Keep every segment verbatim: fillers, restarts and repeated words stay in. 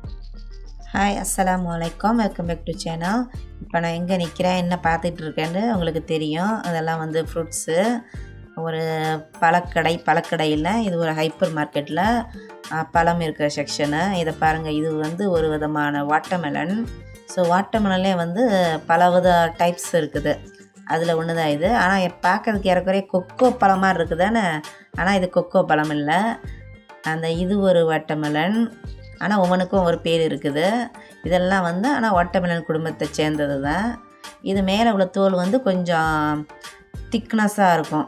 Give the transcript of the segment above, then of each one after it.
Hi அஸ்ஸலாமு அலைக்கும், welcome back to channel. இப்போ நான் எங்கே நிற்கிறேன், என்ன பார்த்துட்டு இருக்கேன்னு உங்களுக்கு தெரியும். அதெல்லாம் வந்து ஃப்ரூட்ஸு, ஒரு பழக்கடை பழக்கடை இல்லை, இது ஒரு ஹைப்பர் மார்க்கெட்டில் பழம் இருக்கிற செக்ஷனு. இதை பாருங்கள், இது வந்து ஒரு விதமான வாட்டர்மெலன். ஸோ வாட்டர்மெலன்லேயே வந்து பல வித டைப்ஸ் இருக்குது. அதில் ஒன்று தான் இது. ஆனால் பார்க்கறதுக்கு ஏறக்குறைய கொக்கோ பழம் மாதிரி இருக்குதானே, ஆனால் இது கொக்கோ பழம் இல்லை. அந்த இது ஒரு வாட்டர்மெலன், ஆனால் ஒவ்வொன்றுக்கும் ஒரு பேர் இருக்குது. இதெல்லாம் வந்து ஆனால் வாட்டர்மெலன் குடும்பத்தை சேர்ந்தது தான். இது மேலே உள்ள தோல் வந்து கொஞ்சம் திக்னஸாக இருக்கும்.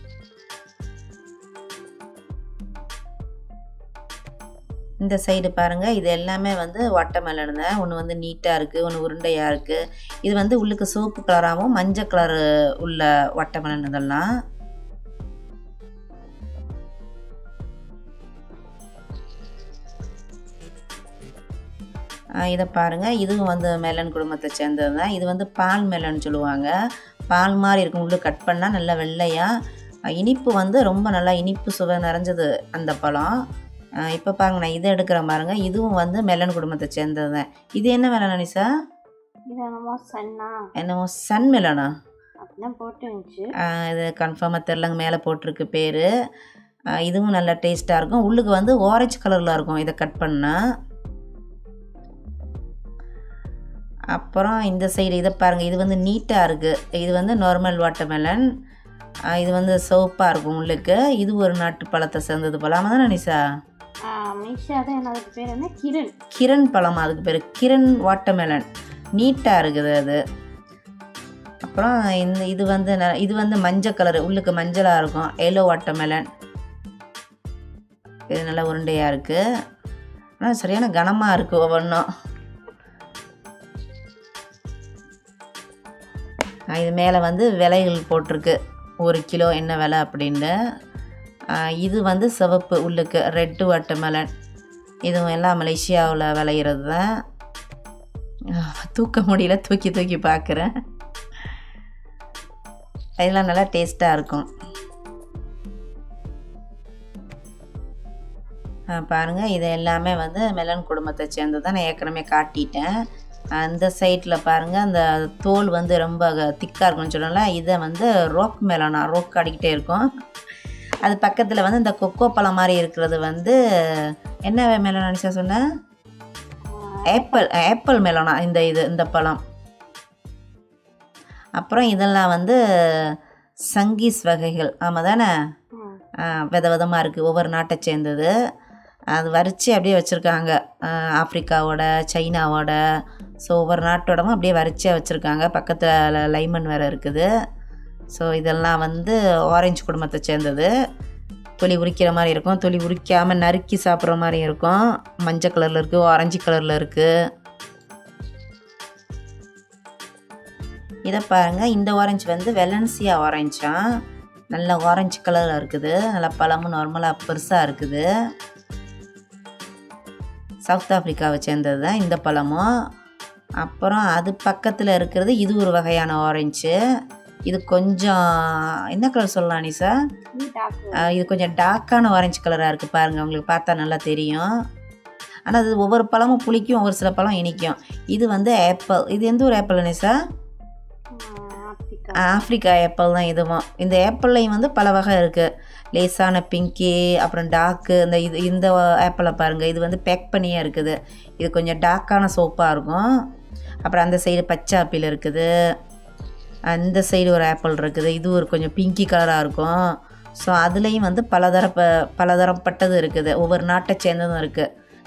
இந்த சைடு பாருங்கள், இது எல்லாமே வந்து வாட்டர்மெலன் தான். ஒன்று வந்து நீட்டாக இருக்குது, ஒன்று உருண்டையாக இருக்குது. இது வந்து உள்ளுக்கு சோப்பு கலராகவும் மஞ்சள் கலரு உள்ள வாட்டர்மெலன் இதெல்லாம். இதை பாருங்கள், இதுவும் வந்து மெலன் குடும்பத்தை சேர்ந்தது தான். இது வந்து பால் மெலன் சொல்லுவாங்க. பால் மாதிரி இருக்கும், உள்ளே கட் பண்ணால் நல்லா வெள்ளையாக. இனிப்பு வந்து ரொம்ப நல்லா இனிப்பு சுவை நிறைஞ்சது அந்த பழம். இப்போ பாருங்க, நான் இதை எடுக்கிறேன் பாருங்க, இதுவும் வந்து மெலன் குடும்பத்தை சேர்ந்தது தான். இது என்ன மெலன் அனிசா? என்னமோ சன்னா என்னமோ சன் மெலனா அப்படிதான் போட்டுருந்துச்சு. இது கன்ஃபார்மாக தெரிலங்க, மேலே போட்டிருக்கு பேர். இதுவும் நல்லா டேஸ்ட்டாக இருக்கும். உள்ளுக்கு வந்து ஆரஞ்சு கலரில் இருக்கும் இதை கட் பண்ணால். அப்புறம் இந்த சைடு இதை பாருங்கள், இது வந்து நீட்டாக இருக்குது. இது வந்து நார்மல் வாட்டர்மெலன். இது வந்து சோப்பாக இருக்கும் உள்ளுக்கு. இது ஒரு நாட்டு பழத்தை சேர்ந்தது பழம் தானே நிஷா? நிஷா தான். என்னோட பேர் என்ன? கிரண். கிரண் பழம், அதுக்கு பேர் கிரண் வாட்டர்மெலன். நீட்டாக இருக்குது அது. அப்புறம் இந்த இது வந்து இது வந்து மஞ்சள் கலரு, உள்ளுக்கு மஞ்சளாக இருக்கும், எல்லோ வாட்டர்மெலன். இது நல்லா உருண்டையாக இருக்குது, ஆனால் சரியான கனமாக இருக்குது ஒவ்வொன்றும். இது மேலே வந்து விலைகள் போட்டிருக்கு, ஒரு கிலோ என்ன விலை அப்படின்னு. இது வந்து சிவப்பு, உள்ளுக்கு ரெட்டு வாட்டர்மெலன். இதுவும் எல்லாம் மலேசியாவில் விளையிறது தான். தூக்க முடியல, தூக்கி தூக்கி பார்க்குறேன். இதெல்லாம் நல்லா டேஸ்ட்டாக இருக்கும். பாருங்கள், இது எல்லாமே வந்து மெலன் குடும்பத்தை சேர்ந்து தான். நான் ஏற்கனவே காட்டிட்டேன். அந்த சைட்டில் பாருங்கள், அந்த தோல் வந்து ரொம்ப திக்காக இருக்கும்னு சொன்னால இதை வந்து ரோக் மெலனா, ரோக் அடிக்கிட்டே இருக்கும். அது பக்கத்தில் வந்து இந்த கொக்கோ பழம் மாதிரி இருக்கிறது வந்து என்ன மெலனா நினச்சா சொன்னேன்? ஆப்பிள் ஆப்பிள் மெலனா இந்த இது இந்த பழம். அப்புறம் இதெல்லாம் வந்து சங்கீஸ் வகைகள். ஆமாம் தானே? வித விதமாக இருக்குது, ஒவ்வொரு நாட்டை சேர்ந்தது. அது வரிச்சு அப்படியே வச்சுருக்காங்க, ஆப்ரிக்காவோட சைனாவோட. ஸோ ஒவ்வொரு நாட்டோடமும் அப்படியே வரிச்சியாக வச்சுருக்காங்க. பக்கத்தில் லைமன் வேறு இருக்குது. ஸோ இதெல்லாம் வந்து ஆரஞ்சு குடும்பத்தை சேர்ந்தது. தொலி உரிக்கிற மாதிரி இருக்கும், தொலி உரிக்காமல் நறுக்கி சாப்பிட்ற மாதிரி இருக்கும். மஞ்சள் கலரில் இருக்குது, ஆரஞ்சு கலரில் இருக்குது. இதை பாருங்கள், இந்த ஆரஞ்சு வந்து வெலன்சியா ஆரஞ்சா, நல்ல ஆரஞ்சு கலரில் இருக்குது. நல்லா பழமும் நார்மலாக பெருசாக இருக்குது. சவுத் ஆஃப்ரிக்காவை சேர்ந்தது தான் இந்த பழமும். அப்புறம் அது பக்கத்தில் இருக்கிறது இது ஒரு வகையான ஆரஞ்சு. இது கொஞ்சம் என்ன கலர் சொல்லலாம் நிஷா? இது கொஞ்சம் டார்க்கான ஆரஞ்சு கலராக இருக்குது பாருங்கள், உங்களுக்கு பார்த்தா நல்லா தெரியும். ஆனால் அது ஒவ்வொரு பழமும் புளிக்கும், ஒவ்வொரு சில பழம் இனிக்கும். இது வந்து ஆப்பிள். இது எந்த ஒரு ஆப்பிள் நிஷா? ஆப்ரிக்கா ஆப்பிள் தான் இதுவும். இந்த ஆப்பிள்லையும் வந்து பல வகை இருக்குது. லேசான பிங்கி, அப்புறம் டார்க்கு. இந்த இது இந்த ஆப்பிளை பாருங்கள், இது வந்து பேக் பண்ணியே இருக்குது. இது கொஞ்சம் டார்க்கான சோப்பாக இருக்கும். அப்புறம் அந்த சைடு பச்சை ஆப்பிள் இருக்குது. அந்த சைடு ஒரு ஆப்பிள் இருக்குது, இது ஒரு கொஞ்சம் பிங்கி கலராக இருக்கும். ஸோ அதுலேயும் வந்து பலதர ப பலதரப்பட்டது இருக்குது, ஒவ்வொரு நாட்டை சேர்ந்ததும் இருக்குது.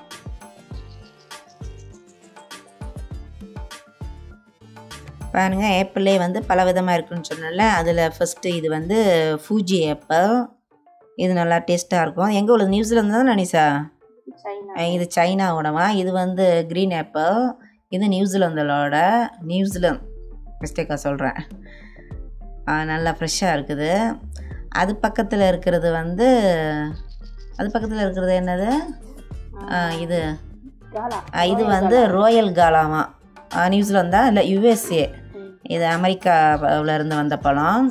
பாருங்கள், ஆப்பிளே வந்து பல விதமாக இருக்குதுன்னு சொன்னால அதில் ஃபஸ்ட்டு இது வந்து ஃபூஜி ஆப்பிள். இது நல்லா டேஸ்ட்டாக இருக்கும். எங்கே உள்ளது? நியூசிலாந்து தான் நினைசா? இது சைனாவோடவா? இது வந்து க்ரீன் ஆப்பிள். இது நியூசிலாந்தோட. நியூசிலாந்து மிஸ்டேக்காக சொல்கிறேன். நல்லா ஃப்ரெஷ்ஷாக இருக்குது. அது பக்கத்தில் இருக்கிறது வந்து அது பக்கத்தில் இருக்கிறது என்னது? இது இது வந்து ரோயல் காலாமா, நியூசிலாந்தா இல்லை யுஎஸ்ஏ. இது அமெரிக்காவில் இருந்து வந்த பழம்.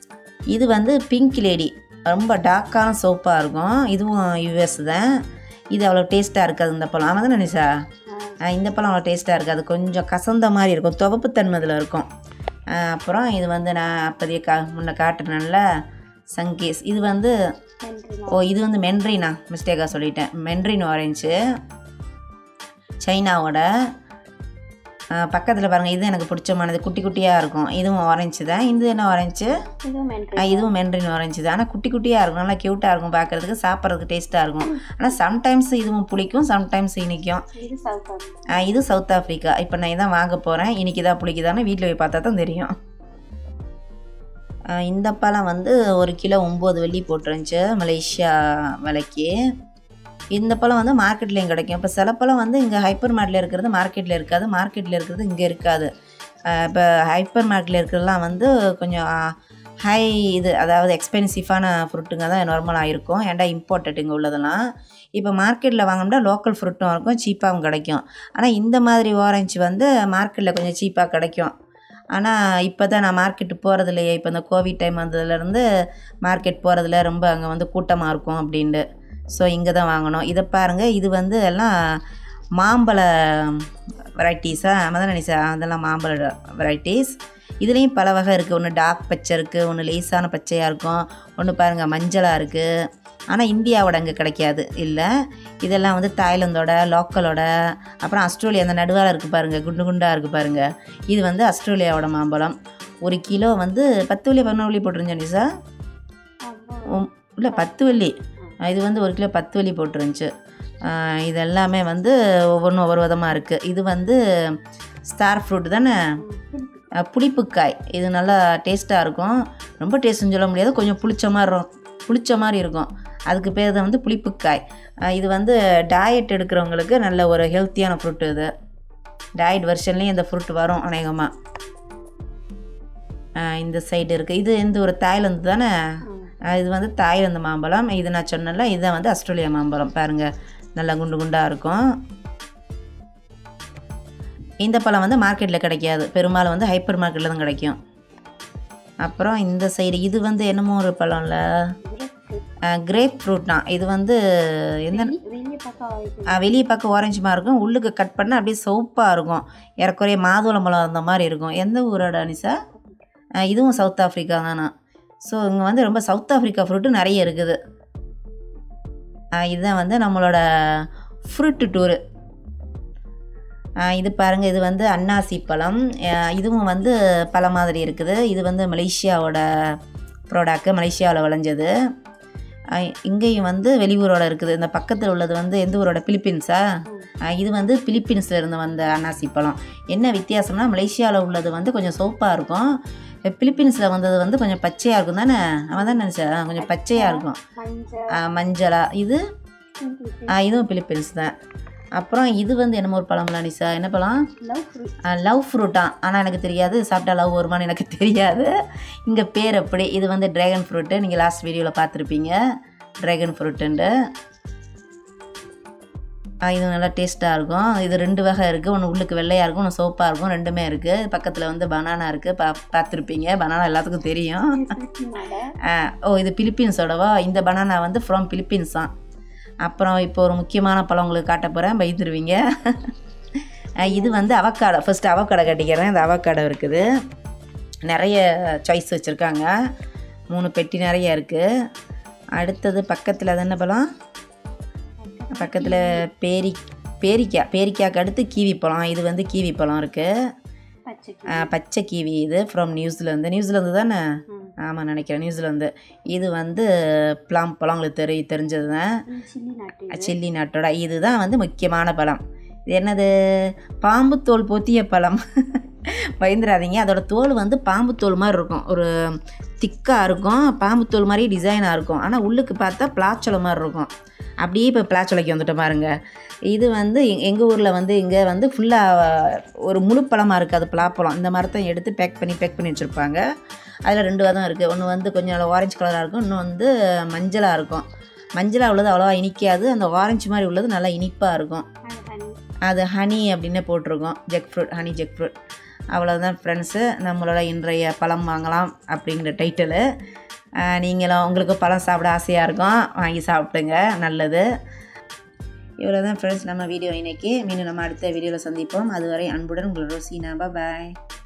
இது வந்து பிங்க் லேடி, ரொம்ப டார்க்கான சோப்பாக இருக்கும். இதுவும் யுஎஸ் தான். இது அவ்வளோ டேஸ்ட்டாக இருக்காது இந்த பழம். ஆமாம் தானே அனிசா? இந்த பழம் அவ்வளோ டேஸ்ட்டாக இருக்காது, கொஞ்சம் கசந்த மாதிரி இருக்கும், துவப்புத்தன்மை இதில் இருக்கும். அப்புறம் இது வந்து நான் அப்போதைய கா முன்ன காட்டுறேன்ல சங்கீஸ், இது வந்து ஓ இது வந்து மென்ட்ரினா, மிஸ்டேக்காக சொல்லிட்டேன். மென்ட்ரின் ஆரஞ்சு சைனாவோட. பக்கத்தில் பாருங்கள், இது எனக்கு பிடிச்சமானது, குட்டி குட்டியாக இருக்கும். இதுவும் ஆரஞ்சு தான். இது என்ன ஆரஞ்சு? இதுவும் மென்ட்ரின் ஆரஞ்சு தான். ஆனால் குட்டி குட்டியாக இருக்கும், நல்லா க்யூட்டாக இருக்கும் பார்க்குறதுக்கு, சாப்பிட்றதுக்கு டேஸ்ட்டாக இருக்கும். ஆனால் சம்டைம்ஸ் இதுவும் பிடிக்கும், சம்டைம்ஸ் இனிக்கும். இது சவுத் ஆஃப்ரிக்கா. இப்போ நான் இதான் வாங்க போகிறேன். இன்றைக்கி தான் பிடிக்குதானே வீட்டில் போய் பார்த்தா தான் தெரியும். இந்த பழம் வந்து ஒரு கிலோ ஒம்பது வெள்ளி போட்டுருந்துச்சு மலேசியா விலைக்கு. இந்த பழம் வந்து மார்க்கெட்லேயும் கிடைக்கும். இப்போ சில பழம் வந்து இங்கே ஹைப்பர் மார்க்கெட்டில் இருக்கிறது மார்க்கெட்டில் இருக்காது, மார்க்கெட்டில் இருக்கிறது இங்கே இருக்காது. இப்போ ஹைப்பர் மார்க்கெட்டில் இருக்கிறதுலாம் வந்து கொஞ்சம் ஹை இது, அதாவது எக்ஸ்பென்சிவான ஃப்ரூட்டுங்க தான் நார்மலாக இருக்கும், ஏன்டா இம்போர்ட்டட் இங்கே உள்ளதெல்லாம். இப்போ மார்க்கெட்டில் வாங்கினோம்னா லோக்கல் ஃப்ரூட்டும் இருக்கும், சீப்பாகவும் கிடைக்கும். ஆனால் இந்த மாதிரி ஆரஞ்சு வந்து மார்க்கெட்டில் கொஞ்சம் சீப்பாக கிடைக்கும். ஆனால் இப்போ தான் நான் மார்க்கெட்டு போகிறது இல்லையே, இப்போ இந்த கோவிட் டைம் வந்ததுலேருந்து மார்க்கெட் போகிறதுல ரொம்ப அங்கே வந்து கூட்டமாக இருக்கும் அப்படின்ட்டு. ஸோ இங்கே தான் வாங்கணும். இதை பாருங்கள், இது வந்து எல்லாம் மாம்பழ வெரைட்டிஸாக ஆமாம் நினைச்சா, அதெல்லாம் மாம்பழ வெரைட்டிஸ். இதுலேயும் பல வகை இருக்குது. ஒன்று டார்க் பச்சை இருக்குது, ஒன்று லேசான பச்சையாக இருக்கும், ஒன்று பாருங்கள் மஞ்சளாக இருக்குது. ஆனால் இந்தியாவோட அங்கே கிடைக்காது இல்லை. இதெல்லாம் வந்து தாய்லாந்தோட லோக்கலோட. அப்புறம் ஆஸ்திரேலியா அந்த நடுவால் இருக்குது பாருங்கள், குண்டு குண்டாக இருக்குது பாருங்கள், இது வந்து ஆஸ்திரேலியாவோட மாம்பழம். ஒரு கிலோ வந்து பத்து வெள்ளி பதினொரு வெள்ளி போட்டுருந்துச்சு சார். இல்லை பத்து வெள்ளி, இது வந்து ஒரு கிலோ பத்து வெள்ளி போட்டுருந்துச்சு. இது எல்லாமே வந்து ஒவ்வொன்றும் ஒவ்வொரு விதமாக இருக்குது. இது வந்து ஸ்டார் ஃப்ரூட் தானே, புளிப்புக்காய். இது நல்லா டேஸ்ட்டாக இருக்கும், ரொம்ப டேஸ்ட்டுன்னு சொல்ல முடியாது, கொஞ்சம் புளிச்ச மாதிரி புளிச்ச மாதிரி இருக்கும், அதுக்கு பேர் தான் வந்து புளிப்புக்காய். இது வந்து டயட் எடுக்கிறவங்களுக்கு நல்ல ஒரு ஹெல்த்தியான ஃப்ரூட்டு. இது டயட் வெர்ஷன்லேயும் இந்த ஃப்ரூட் வரும் அநேகமாக. இந்த சைடு இருக்குது. இது எந்த ஒரு தாய்லாந்து தானே, இது வந்து தாய்லாந்து மாம்பழம். இது நான் சொன்னல, இதுதான் வந்து ஆஸ்திரேலியா மாம்பழம். பாருங்கள் நல்லா குண்டு குண்டாக இருக்கும். இந்த பழம் வந்து மார்க்கெட்டில் கிடைக்காது, பெரும்பாலும் வந்து ஹைப்பர் மார்க்கெட்டில் தான் கிடைக்கும். அப்புறம் இந்த சைடு இது வந்து என்னமோ ஒரு பழம்ல, கிரேப் ஃப்ரூட் தான். இது வந்து எந்த வெளியே பார்க்க ஆரஞ்சுமாக இருக்கும், உள்ளுக்கு கட் பண்ணால் அப்படியே சோப்பாக இருக்கும், ஏறக்குறைய மாதுளம் பழம் அந்த மாதிரி இருக்கும். எந்த ஊரோட அனிசா? இதுவும் சவுத் ஆஃப்ரிக்கா தானா. ஸோ இங்கே வந்து ரொம்ப சவுத் ஆஃப்ரிக்கா ஃப்ரூட்டு நிறைய இருக்குது. இதுதான் வந்து நம்மளோட ஃப்ரூட்டு டூரு. இது பாருங்கள், இது வந்து அன்னாசி பழம். இதுவும் வந்து பழம் மாதிரி இருக்குது. இது வந்து மலேசியாவோட ப்ராடக்ட், மலேசியாவில் விளைஞ்சது. இங்கேயும் வந்து வெளியூரோட இருக்குது. இந்த பக்கத்தில் உள்ளது வந்து எந்த ஊரோட? பிலிப்பீன்ஸா? இது வந்து பிலிப்பீன்ஸில் இருந்து வந்த அன்னாசி பழம். என்ன வித்தியாசம்னா, மலேசியாவில் உள்ளது வந்து கொஞ்சம் சோப்பாக இருக்கும், பிலிப்பீன்ஸில் வந்தது வந்து கொஞ்சம் பச்சையாக இருக்கும் தானே. அவன் தான் நினச்சேன், கொஞ்சம் பச்சையாக இருக்கும், மஞ்சளா. இது இதுவும் பிலிப்பீன்ஸ் தான். அப்புறம் இது வந்து என்னமோ ஒரு பழம்ல அனிசா, என்ன பழம்? லவ் ஃப்ரூட்டா. ஆனால் எனக்கு தெரியாது, சாப்பிட்டா லவ் வருமானு எனக்கு தெரியாது, இங்கே பேர் அப்படி. இது வந்து ட்ராகன் ஃப்ரூட்டு, நீங்கள் லாஸ்ட் வீடியோவில் பார்த்துருப்பீங்க ட்ராகன் ஃப்ரூட்டுன்ட்டு. இது நல்லா டேஸ்ட்டாக இருக்கும். இது ரெண்டு வகை இருக்குது, ஒன்று உள்ளுக்கு வெள்ளையாக இருக்கும், ஒன்று சோப்பாக இருக்கும், ரெண்டுமே இருக்குது. பக்கத்தில் வந்து பனானா இருக்குது, பா பார்த்துருப்பீங்க பனானா எல்லாத்துக்கும் தெரியும். ஓ இது பிலிப்பீன்ஸோடவா? இந்த பனானா வந்து ஃப்ரம் பிலிப்பீன்ஸ் தான். அப்புறம் இப்போ ஒரு முக்கியமான பழம் உங்களுக்கு காட்ட போகிறேன், பயந்துருவீங்க. இது வந்து அவக்காடோ. First avocado கட்டிக்கிறேன். இந்த அவக்காடோ இருக்குது, நிறைய சாய்ஸ் வச்சுருக்காங்க, மூணு பெட்டி நிறைய இருக்குது. அடுத்தது பக்கத்தில் அது என்ன பழம்? பக்கத்தில் பேரி பேரிக்காய் பேரிக்காய்க்கு அடுத்து கீவி பழம். இது வந்து கீவி பழம் இருக்குது, பச்சை கீவி. இது ஃப்ரம் நியூசிலாந்து. நியூசிலாந்து தானே? ஆமாம் நினைக்கிறேன், நியூசிலாந்து. இது வந்து ப்ளம் பழம், உங்களுக்கு தெரி தெரிஞ்சது தான், சில்லி நாட்டோட. இதுதான் வந்து முக்கியமான பழம். இது என்னது? பாம்பு தோல் பொத்திய பழம். பயந்துடாதீங்க, அதோட தோல் வந்து பாம்பு தோல் மாதிரி இருக்கும், ஒரு திக்காக இருக்கும், பாம்பு தோல் மாதிரி டிசைனாக இருக்கும். ஆனால் உள்ளுக்கு பார்த்தா பிளாச்சொலை மாதிரி இருக்கும். அப்படியே இப்போ பிளாச்சொலைக்கு வந்துட்டு பாருங்கள். இது வந்து எங்கள் ஊரில் வந்து இங்கே வந்து ஃபுல்லாக ஒரு முழு பழமாக இருக்குது, அது பலாப்பழம். இந்த மரத்தை எடுத்து பேக் பண்ணி பேக் பண்ணி வச்சுருப்பாங்க. அதில் ரெண்டு விதம் இருக்குது, ஒன்று வந்து கொஞ்சம் ஆரஞ்சு கலராக இருக்கும், இன்னும் வந்து மஞ்சளாக இருக்கும். மஞ்சளாக உள்ளது அவ்வளோவா இனிக்காது, அந்த ஆரஞ்சு மாதிரி உள்ளது நல்லா இனிப்பாக இருக்கும். அது ஹனி அப்படின்னு போட்டிருக்கோம், jackfruit, honey jackfruit. அவ்வளோதான் ஃப்ரெண்ட்ஸு, நம்மளோட இன்றைய பழம் வாங்கலாம் அப்படிங்கிற டைட்டிலு. நீங்களும் உங்களுக்கு பழம் சாப்பிட ஆசையாக இருக்கும், வாங்கி சாப்பிட்டுங்க, நல்லது. இவ்வளோ தான் ஃப்ரெண்ட்ஸ் நம்ம வீடியோ இன்றைக்கி. மீண்டும் நம்ம அடுத்த வீடியோவில் சந்திப்போம். அதுவரை அன்புடன் உங்கள் ரோசினா. பாய்.